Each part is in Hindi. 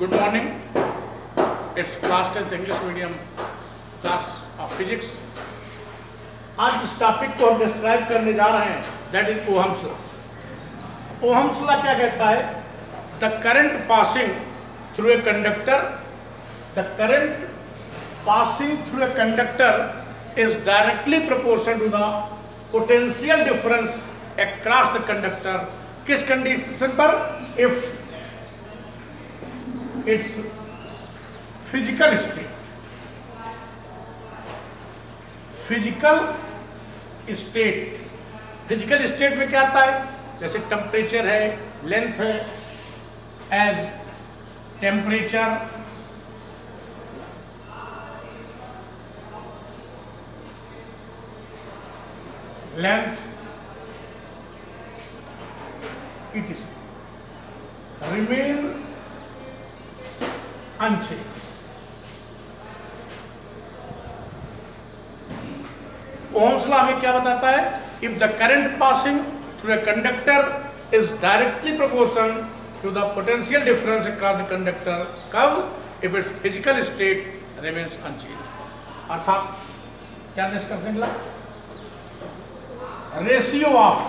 Good morning. It's class 10th English medium class of physics. आज जिस टॉपिक को हम डिस्क्राइब करने जा रहे हैं that is Ohm's law. Ohm's law क्या कहता है? The current passing through a conductor, the current passing through a conductor is directly proportional to the potential difference across the conductor. किस कंडीशन पर? If it's physical state. Physical state में क्या आता है? जैसे टेम्परेचर है, लेंथ है, as temperature, length, it is remain unchanged. Ohm's law हमें क्या बताता है? If the current passing through a conductor is directly proportional to the potential difference across the conductor curve, if its physical state remains unchanged. अर्थात क्या डिस्कस निकला? Ratio of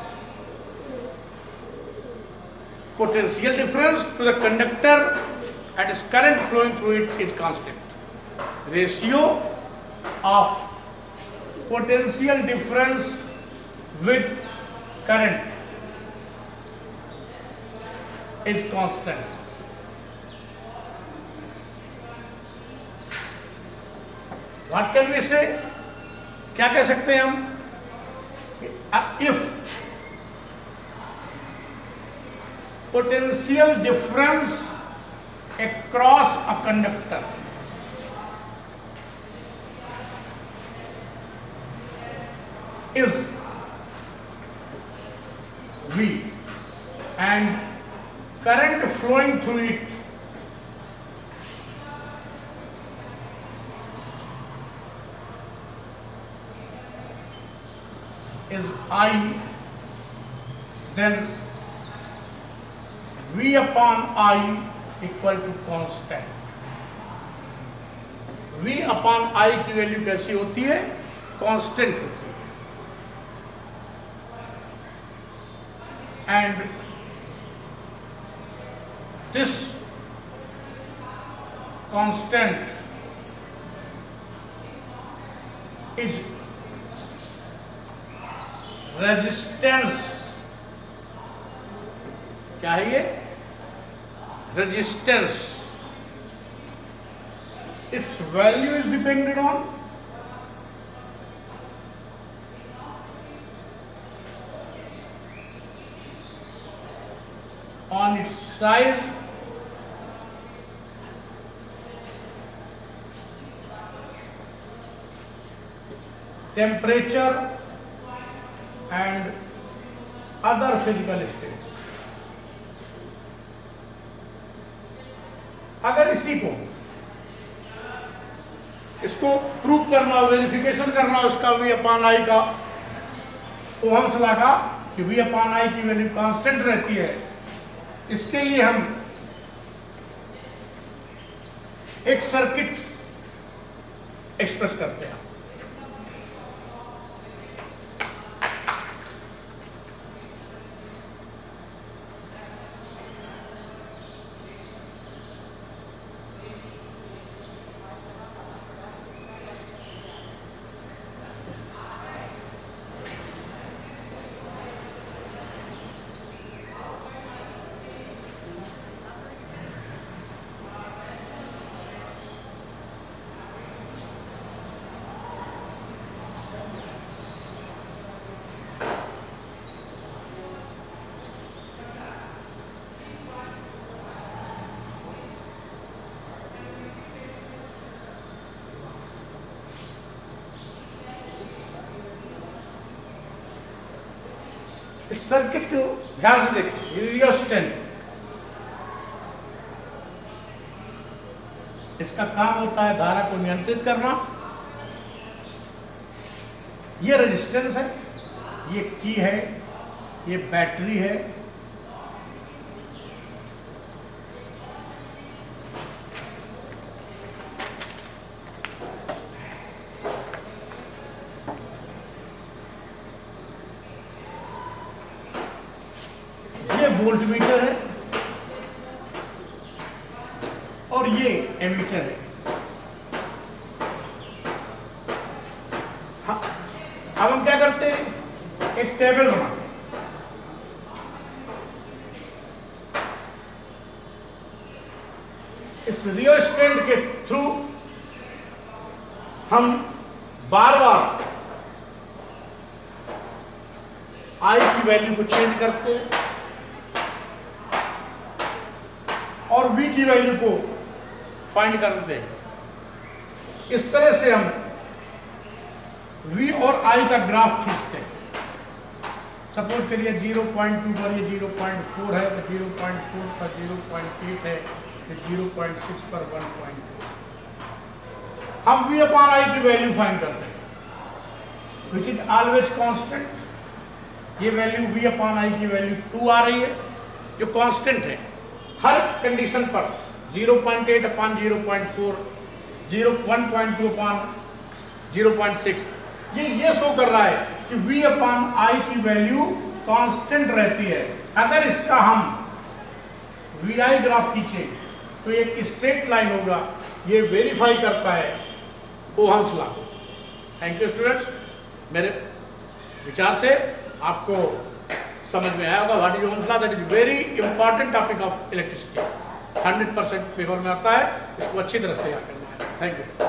potential difference to the conductor and its current flowing through it is constant. Ratio of potential difference with current is constant. What can we say? क्या कह सकते हैं हम? If potential difference across a conductor is V and current flowing through it is I, then V upon I equal to constant. V upon I की वैल्यू कैसी होती है? कांस्टेंट होती है. And this constant is resistance. क्या है ये? Resistance. Its value is dependent on its size, temperature and other physical states. अगर इसी को इसको प्रूव करना हो, वेरिफिकेशन करना हो उसका V अपॉन I का, ओहम्स लॉ का, कि V अपॉन I की वैल्यू कांस्टेंट रहती है, इसके लिए हम एक सर्किट एक्सप्रेस करते हैं. इस सर्किट को ध्यान से देखिए. रियोस्टेट, इसका काम होता है धारा को नियंत्रित करना. ये रेजिस्टेंस है, ये की है, ये बैटरी है, वोल्टमीटर है और ये एमीटर है। हाँ, अब हम क्या करते हैं, एक टेबल बनाते हैं। इस रियोस्टेट के थ्रू हम बार बार आई की वैल्यू को चेंज करते हैं और वी की वैल्यू को फाइंड करते हैं। इस तरह से हम वी और आई का ग्राफ खींचते हैं। सपोज करिए 0.2 पर ये 0.4 है, तो 0.4 पर 0.8 है, तो 0.6 पर 1.2। हम वी अपॉन आई की वैल्यू फाइंड करते हैं, विच इज ऑलवेज कांस्टेंट। ये वैल्यू वी अपॉन आई की वैल्यू 2 आ रही है, जो कांस्टेंट है हर कंडीशन पर। 0.8 अपॉन 0.4, 1.2 अपॉन 0.6। ये शो कर रहा है कि v अपॉन आई की वैल्यू कांस्टेंट रहती है। अगर इसका हम वी आई ग्राफ खींचे तो एक स्ट्रेट लाइन होगा। ये वेरीफाई करता है Ohm's law. Thank you students. मेरे विचार से आपको समझ में आया होगा what is Ohm's law. That is very important topic of electricity. 100% paper में आता है, इसको अच्छी तरह से तैयार करना है। Thank you.